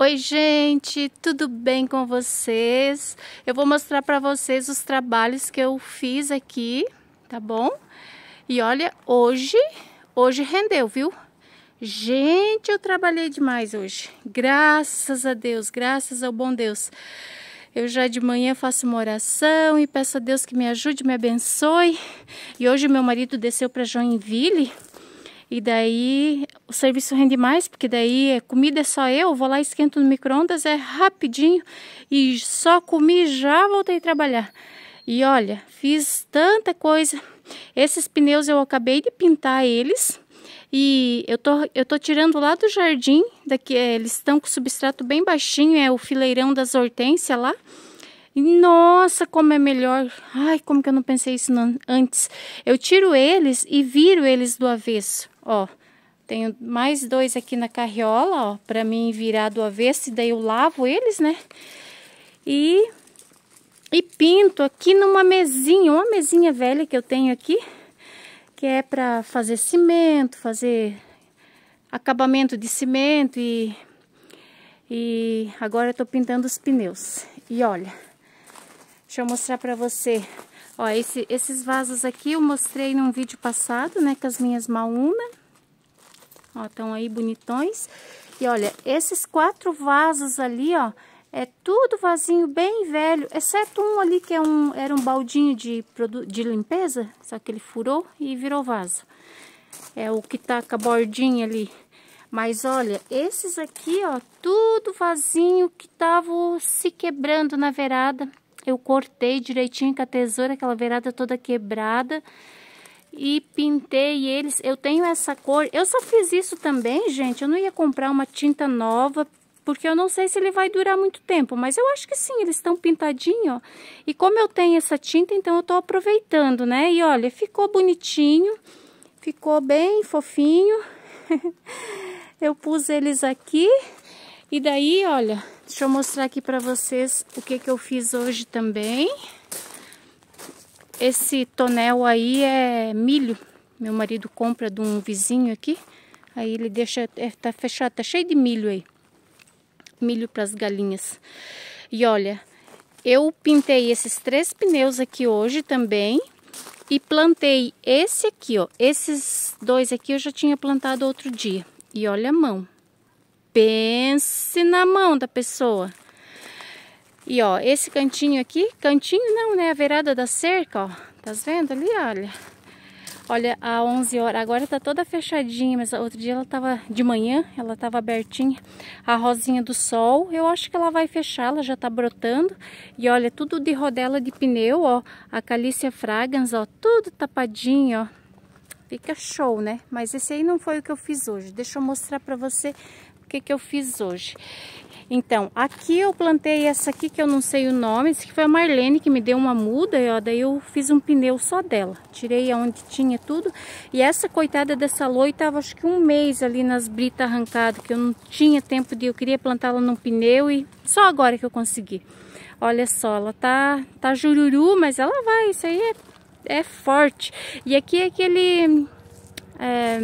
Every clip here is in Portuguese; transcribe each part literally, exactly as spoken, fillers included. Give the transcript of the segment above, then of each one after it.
Oi gente, tudo bem com vocês? Eu vou mostrar para vocês os trabalhos que eu fiz aqui, tá bom? E olha, hoje, hoje rendeu, viu? Gente, eu trabalhei demais hoje, graças a Deus, graças ao bom Deus. Eu já de manhã faço uma oração e peço a Deus que me ajude, me abençoe. E hoje meu marido desceu para Joinville. E daí o serviço rende mais, porque daí comida é só eu, vou lá, esquento no micro-ondas, é rapidinho. E só comi e já voltei a trabalhar. E olha, fiz tanta coisa. Esses pneus eu acabei de pintar eles. E eu tô, eu tô tirando lá do jardim, daqui, é, eles estão com o substrato bem baixinho, é o fileirão das hortênsias lá. E nossa, como é melhor. Ai, como que eu não pensei isso não, antes. Eu tiro eles e viro eles do avesso. Ó, tenho mais dois aqui na carriola, ó, pra mim virar do avesso. E daí eu lavo eles, né? E, e pinto aqui numa mesinha, uma mesinha velha que eu tenho aqui. Que é pra fazer cimento, fazer acabamento de cimento. E, e agora eu tô pintando os pneus. E olha... Deixa eu mostrar pra você. Ó, esse, esses vasos aqui eu mostrei num vídeo passado, né? Com as minhas Maúna. Ó, estão aí bonitões. E olha, esses quatro vasos ali, ó. É tudo vasinho bem velho. Exceto um ali que é um, era um baldinho de, de limpeza. Só que ele furou e virou vaso. É o que tá com a bordinha ali. Mas olha, esses aqui, ó. Tudo vasinho que estavam se quebrando na verada. Eu cortei direitinho com a tesoura, aquela verada toda quebrada. E pintei eles. Eu tenho essa cor. Eu só fiz isso também, gente. Eu não ia comprar uma tinta nova, porque eu não sei se ele vai durar muito tempo. Mas eu acho que sim, eles estão pintadinhos, ó. E como eu tenho essa tinta, então eu tô aproveitando, né? E olha, ficou bonitinho. Ficou bem fofinho. Eu pus eles aqui. E daí, olha... Deixa eu mostrar aqui pra vocês o que que eu fiz hoje também. Esse tonel aí é milho. Meu marido compra de um vizinho aqui. Aí ele deixa, é, tá fechado, tá cheio de milho aí. Milho pras galinhas. E olha, eu pintei esses três pneus aqui hoje também. E plantei esse aqui, ó. Esses dois aqui eu já tinha plantado outro dia. E olha a mão. Pense na mão da pessoa. E ó, esse cantinho aqui, cantinho não, né? A virada da cerca, ó. Tá vendo ali, olha? Olha, às onze horas, agora tá toda fechadinha, mas outro dia ela tava, de manhã, ela tava abertinha. A rosinha do sol, eu acho que ela vai fechar, ela já tá brotando. E olha, tudo de rodela de pneu, ó. A Calicia fragrans, ó, tudo tapadinho, ó. Fica show, né? Mas esse aí não foi o que eu fiz hoje. Deixa eu mostrar pra você o que que eu fiz hoje. Então, aqui eu plantei essa aqui que eu não sei o nome. Esse aqui foi a Marlene que me deu uma muda, ó. Daí eu fiz um pneu só dela. Tirei aonde tinha tudo. E essa coitada dessa loi tava acho que um mês ali nas britas arrancadas, que eu não tinha tempo de... Eu queria plantá-la num pneu e só agora que eu consegui. Olha só, ela tá, tá jururu, mas ela vai. Isso aí é, é forte. E aqui é aquele... É,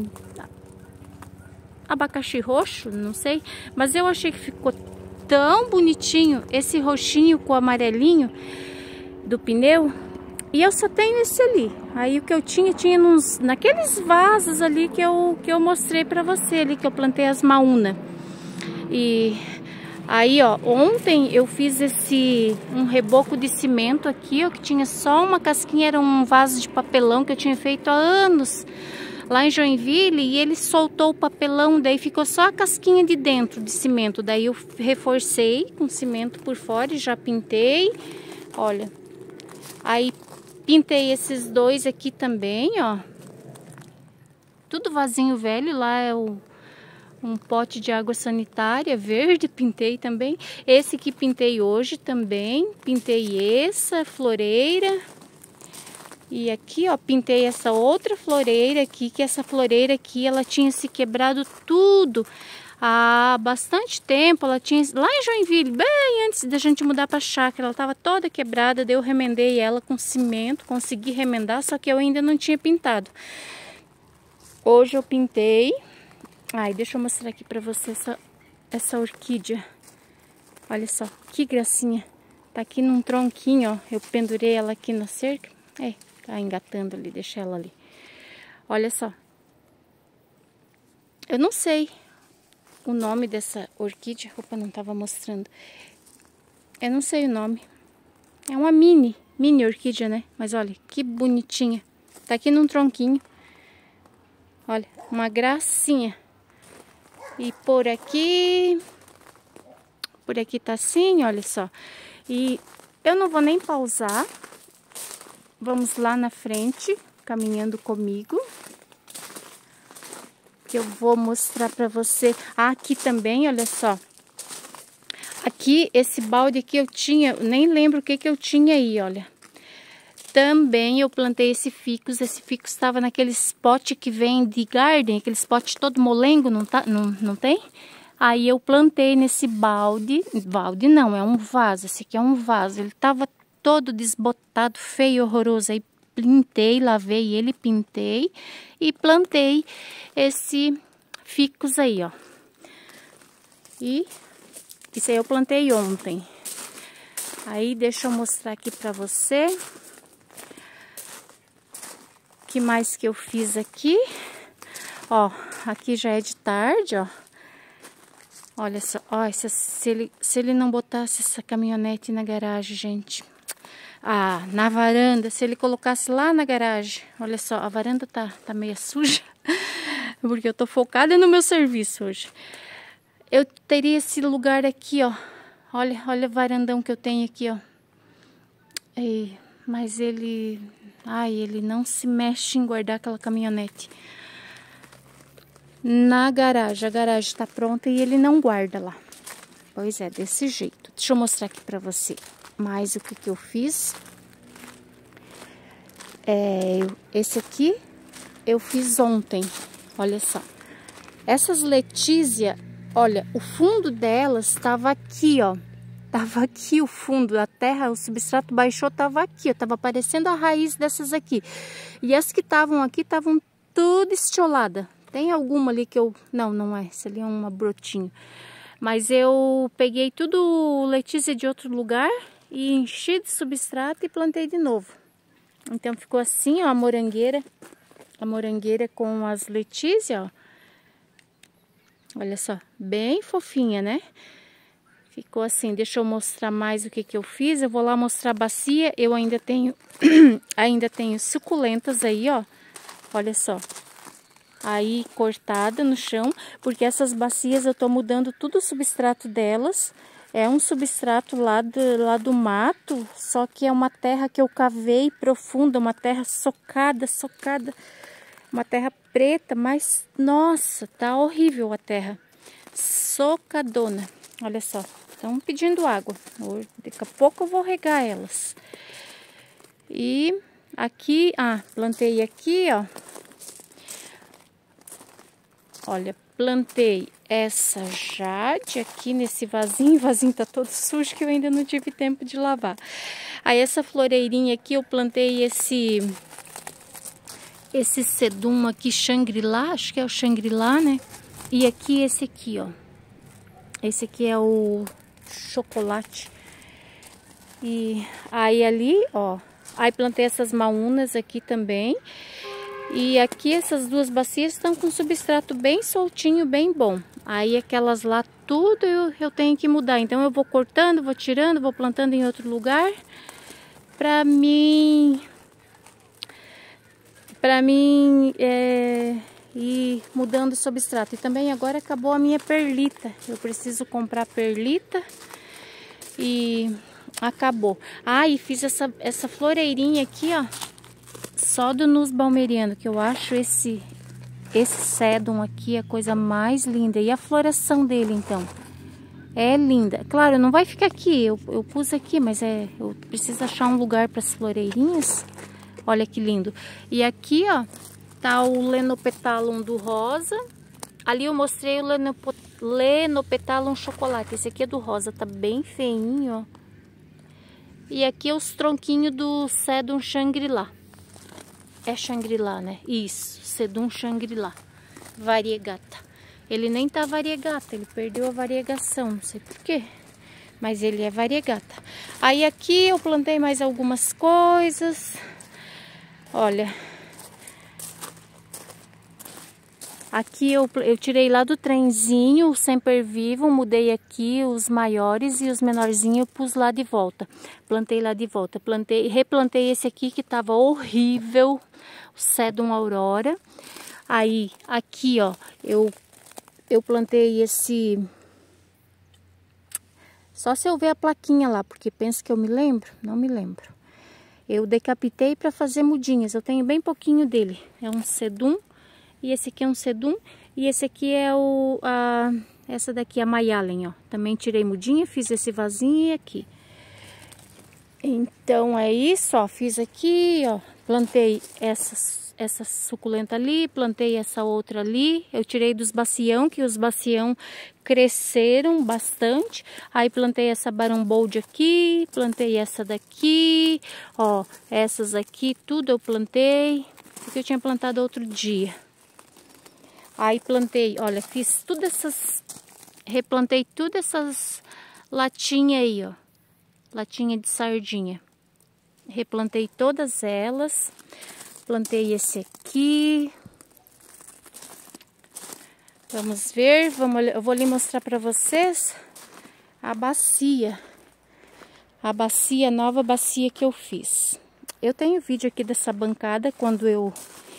abacaxi roxo, não sei, mas eu achei que ficou tão bonitinho esse roxinho com o amarelinho do pneu. E eu só tenho esse ali. Aí o que eu tinha, tinha nos, naqueles vasos ali que eu, que eu mostrei pra você ali, que eu plantei as Maúna. E aí, ó, ontem eu fiz esse, um reboco de cimento aqui, ó, que tinha só uma casquinha, era um vaso de papelão que eu tinha feito há anos. Lá em Joinville, e ele soltou o papelão, daí ficou só a casquinha de dentro de cimento. Daí eu reforcei com cimento por fora e já pintei. Olha, aí pintei esses dois aqui também, ó. Tudo vasinho velho, lá é o, um pote de água sanitária verde, pintei também. Esse que pintei hoje também, pintei essa floreira. E aqui, ó, pintei essa outra floreira aqui, que essa floreira aqui, ela tinha se quebrado tudo há bastante tempo. Ela tinha, lá em Joinville, bem antes da gente mudar pra chácara, ela tava toda quebrada, daí eu remendei ela com cimento, consegui remendar, só que eu ainda não tinha pintado. Hoje eu pintei. Ai, deixa eu mostrar aqui pra vocês essa essa orquídea. Olha só, que gracinha. Tá aqui num tronquinho, ó. Eu pendurei ela aqui na cerca. É, tá engatando ali, deixa ela ali. Olha só. Eu não sei o nome dessa orquídea. Opa, não tava mostrando. Eu não sei o nome. É uma mini, mini orquídea, né? Mas olha, que bonitinha. Tá aqui num tronquinho. Olha, uma gracinha. E por aqui... Por aqui tá assim, olha só. E eu não vou nem pausar. Vamos lá na frente, caminhando comigo. Que eu vou mostrar pra você. Ah, aqui também, olha só. Aqui, esse balde aqui eu tinha, nem lembro o que que eu tinha aí, olha. Também eu plantei esse ficus. Esse ficus estava naquele spot que vem de garden, aquele spot todo molengo, não, tá, não, não tem? Aí eu plantei nesse balde, balde não, é um vaso, esse aqui é um vaso. Ele tava todo desbotado, feio, horroroso. Aí pintei, lavei ele, pintei e plantei esse ficus aí, ó. E isso aí eu plantei ontem. Aí deixa eu mostrar aqui pra você. O que mais que eu fiz aqui? Ó, aqui já é de tarde, ó. Olha só, ó, se, se, ele, se ele não botasse essa caminhonete na garagem, gente. Ah, na varanda, se ele colocasse lá na garagem. Olha só, a varanda tá, tá meio suja. Porque eu tô focada no meu serviço hoje. Eu teria esse lugar aqui, ó. Olha, olha o varandão que eu tenho aqui, ó. Ei, mas ele... Ai, ele não se mexe em guardar aquela caminhonete. Na garagem, a garagem tá pronta e ele não guarda lá. Pois é, desse jeito. Deixa eu mostrar aqui pra você mais o que que eu fiz. É, esse aqui eu fiz ontem, olha só. Essas letícia, olha, o fundo delas tava aqui, ó. Tava aqui o fundo, a terra, o substrato baixou, tava aqui, ó. Tava aparecendo a raiz dessas aqui. E as que estavam aqui, estavam tudo estiolada. Tem alguma ali que eu... Não, não é. Essa ali é uma brotinho. Mas eu peguei tudo letícia de outro lugar e enchi de substrato e plantei de novo. Então ficou assim, ó, a morangueira. A morangueira com as letícias, ó. Olha só, bem fofinha, né? Ficou assim. Deixa eu mostrar mais o que que eu fiz. Eu vou lá mostrar a bacia. Eu ainda tenho... ainda tenho suculentas aí, ó. Olha só. Aí cortada no chão, porque essas bacias eu tô mudando tudo o substrato delas. É um substrato lá do, lá do mato, só que é uma terra que eu cavei profunda, uma terra socada, socada, uma terra preta, mas nossa, tá horrível a terra, socadona. Olha só, estão pedindo água, daqui a pouco eu vou regar elas. E aqui, ah, plantei aqui, ó. Olha, plantei essa jade aqui nesse vasinho. O vasinho tá todo sujo que eu ainda não tive tempo de lavar. Aí essa floreirinha aqui eu plantei esse... Esse sedum aqui, Shangri-La. Acho que é o Shangri-La, né? E aqui esse aqui, ó. Esse aqui é o chocolate. E aí ali, ó. Aí plantei essas maunas aqui também. E aqui essas duas bacias estão com substrato bem soltinho, bem bom. Aí aquelas lá tudo eu, eu tenho que mudar. Então eu vou cortando, vou tirando, vou plantando em outro lugar. Pra mim... Pra mim é, ir mudando o substrato. E também agora acabou a minha perlita. Eu preciso comprar perlita. E acabou. Ah, e fiz essa, essa floreirinha aqui, ó. Só do Nus Balmeriano, que eu acho esse, esse sedum aqui a coisa mais linda. E a floração dele, então, é linda. Claro, não vai ficar aqui, eu, eu pus aqui, mas é, eu preciso achar um lugar para as floreirinhas. Olha que lindo. E aqui, ó, tá o Lenopetalum do rosa. Ali eu mostrei o Lenopetalum chocolate. Esse aqui é do rosa, tá bem feinho, ó. E aqui os tronquinhos do Sedum Shangri-La. É Shangri-La, né? Isso, Sedum Shangri-La, variegata. Ele nem tá variegata, ele perdeu a variegação, não sei por quê. Mas ele é variegata. Aí aqui eu plantei mais algumas coisas. Olha. Aqui eu, eu tirei lá do trenzinho o Sempervivo, mudei aqui os maiores e os menorzinhos eu pus lá de volta. Plantei lá de volta. Plantei, replantei esse aqui que tava horrível, o Sedum Aurora. Aí, aqui ó, eu, eu plantei esse... Só se eu ver a plaquinha lá, porque penso que eu me lembro, não me lembro. Eu decapitei para fazer mudinhas, eu tenho bem pouquinho dele. É um Sedum, e esse aqui é um Sedum, e esse aqui é o... A, essa daqui é a Mayalen, ó. Também tirei mudinha, fiz esse vasinho e aqui. Então é isso, ó. Fiz aqui, ó. Plantei essas... essa suculenta ali, plantei essa outra ali, eu tirei dos bacião, que os bacião cresceram bastante, aí plantei essa Barambold aqui, plantei essa daqui, ó, essas aqui, tudo eu plantei, porque eu tinha plantado outro dia. Aí plantei, olha, fiz tudo essas, replantei tudo essas latinhas aí, ó, latinha de sardinha, replantei todas elas. Plantei esse aqui. Vamos ver, vamos, eu vou lhe mostrar para vocês a bacia. A bacia, nova bacia que eu fiz. Eu tenho vídeo aqui dessa bancada quando eu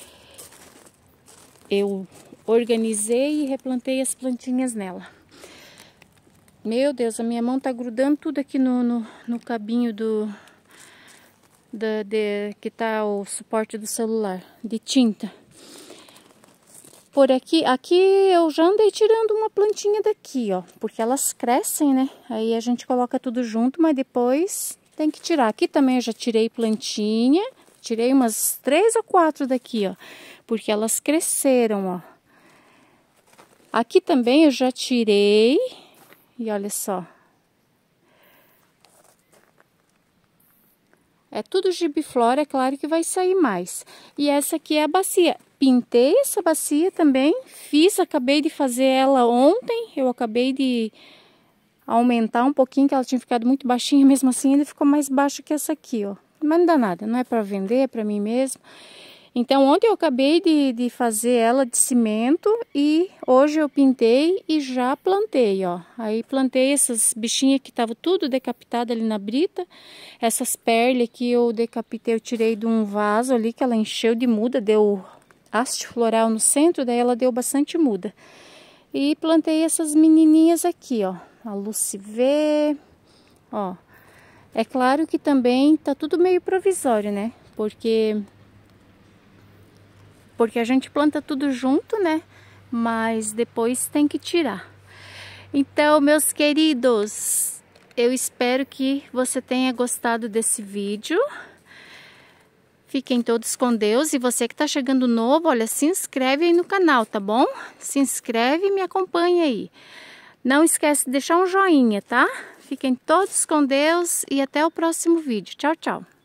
eu organizei e replantei as plantinhas nela. Meu Deus, a minha mão tá grudando tudo aqui no, no, no cabinho do... Da, de, que tá o suporte do celular, de tinta. Por aqui, aqui eu já andei tirando uma plantinha daqui, ó, porque elas crescem, né? Aí a gente coloca tudo junto, mas depois tem que tirar. Aqui também eu já tirei plantinha, tirei umas três ou quatro daqui, ó, porque elas cresceram, ó. Aqui também eu já tirei, e olha só. É tudo gibiflora, é claro que vai sair mais. E essa aqui é a bacia. Pintei essa bacia também, fiz, acabei de fazer ela ontem. Eu acabei de aumentar um pouquinho, que ela tinha ficado muito baixinha, mesmo assim ainda ficou mais baixa que essa aqui, ó. Mas não dá nada, não é para vender, é para mim mesmo. Então ontem eu acabei de, de fazer ela de cimento e hoje eu pintei e já plantei, ó. Aí plantei essas bichinhas que estavam tudo decapitadas ali na brita. Essas perlas que eu decapitei, eu tirei de um vaso ali que ela encheu de muda, deu haste floral no centro, daí ela deu bastante muda. E plantei essas menininhas aqui, ó. A Lucivê, ó. É claro que também tá tudo meio provisório, né? Porque... Porque a gente planta tudo junto, né? Mas depois tem que tirar. Então, meus queridos, eu espero que você tenha gostado desse vídeo. Fiquem todos com Deus. E você que tá chegando novo, olha, se inscreve aí no canal, tá bom? Se inscreve e me acompanha aí. Não esquece de deixar um joinha, tá? Fiquem todos com Deus e até o próximo vídeo. Tchau, tchau.